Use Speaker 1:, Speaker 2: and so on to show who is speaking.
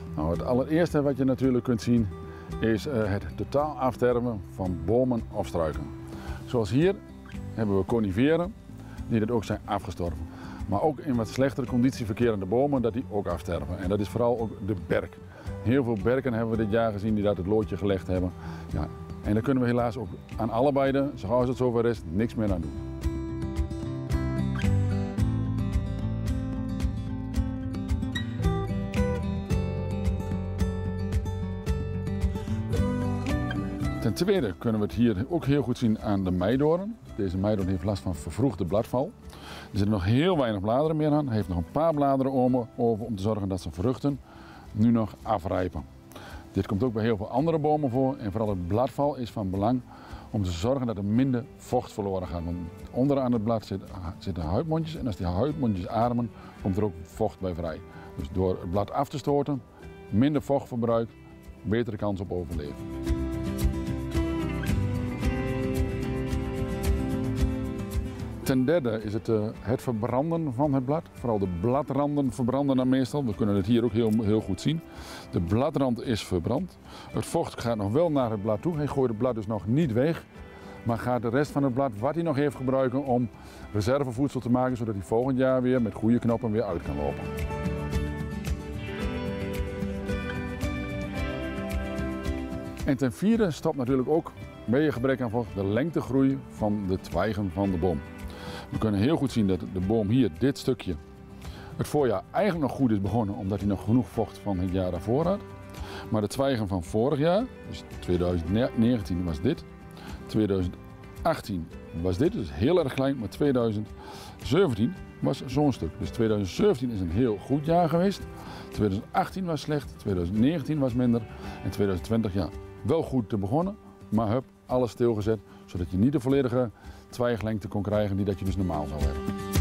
Speaker 1: Nou, het allereerste wat je natuurlijk kunt zien is het totaal afsterven van bomen of struiken. Zoals hier hebben we coniferen die dit ook zijn afgestorven. Maar ook in wat slechtere conditie verkerende bomen dat die ook afsterven. En dat is vooral ook de berk. Heel veel berken hebben we dit jaar gezien die dat het loodje gelegd hebben. Ja, en daar kunnen we helaas ook aan allebei, zoals het zover is, niks meer aan doen. Ten tweede kunnen we het hier ook heel goed zien aan de meidoorn. Deze meidoorn heeft last van vervroegde bladval. Er zitten nog heel weinig bladeren meer aan. Hij heeft nog een paar bladeren over om te zorgen dat zijn vruchten nu nog afrijpen. Dit komt ook bij heel veel andere bomen voor en vooral het bladval is van belang om te zorgen dat er minder vocht verloren gaat. Want onderaan het blad zitten huidmondjes en als die huidmondjes ademen komt er ook vocht bij vrij. Dus door het blad af te stoten, minder vochtverbruik, betere kans op overleven. Ten derde is het verbranden van het blad. Vooral de bladranden verbranden dan meestal. We kunnen het hier ook heel goed zien. De bladrand is verbrand. Het vocht gaat nog wel naar het blad toe. Hij gooit het blad dus nog niet weg. Maar gaat de rest van het blad wat hij nog heeft gebruiken om reservevoedsel te maken. Zodat hij volgend jaar weer met goede knoppen weer uit kan lopen. En ten vierde stopt natuurlijk ook bij je gebrek aan vocht de lengtegroei van de twijgen van de boom. We kunnen heel goed zien dat de boom hier, dit stukje, het voorjaar eigenlijk nog goed is begonnen omdat hij nog genoeg vocht van het jaar daarvoor had. Maar de twijgen van vorig jaar, dus 2019 was dit, 2018 was dit, dus heel erg klein, maar 2017 was zo'n stuk. Dus 2017 is een heel goed jaar geweest, 2018 was slecht, 2019 was minder en 2020 ja, wel goed te begonnen, maar alles stilgezet, zodat je niet de volledige twijglengte kon krijgen die dat je dus normaal zou hebben.